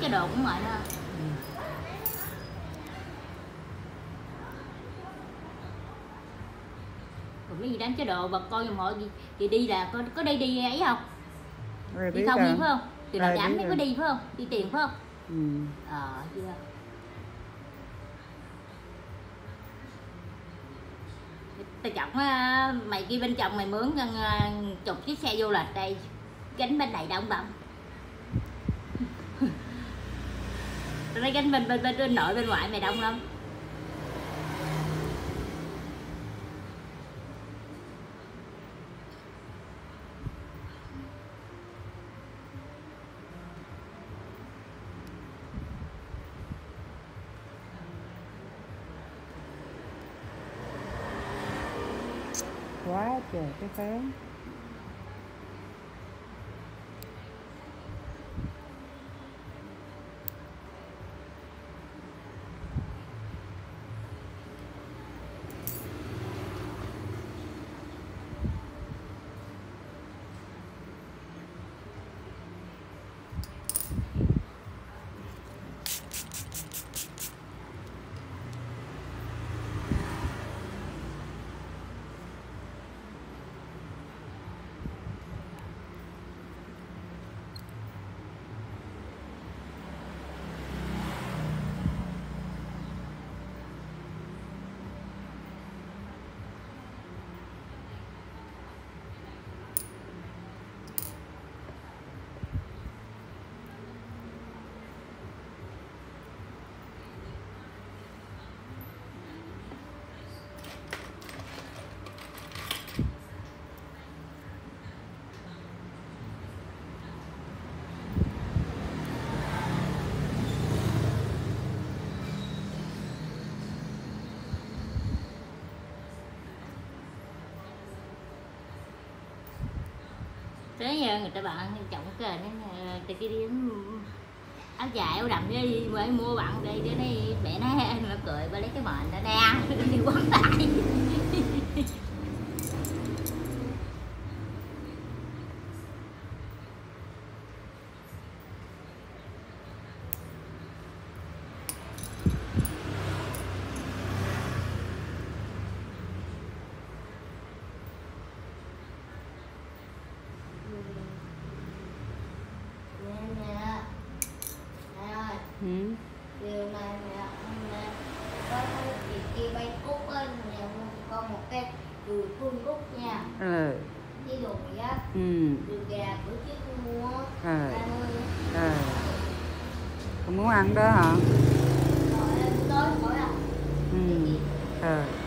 cho đồ cũng mệt ha. Còn mấy gì đánh chế độ bà coi giùm họ chị đi là có đi ấy không? Rồi Đi không đi phải không? Từ đầu giảm mới có đi phải không? Đi tiền phải không? Chưa. Tao chọc mày kia bên chồng mày mướn chục chiếc xe vô là đây gánh bên này đông bông. Tao nói gánh bên nội bên ngoại mày đông lắm. Quá trời cái phán. Thế giờ người ta bạn trọng kề từ kia đi áo dài áo đầm đi mới mua bạn đây để đây mẹ nó cười ba lấy cái mền nó đe đi quấn lại. Điều này mẹ có thấy chị kia bay cúc á, mẹ con một cái đùi phun cúc nha. Cái đồ gì á, đùi gà bữa trước con mua 30. Con muốn ăn đó hả? Rồi tối mỗi lần. Ừ.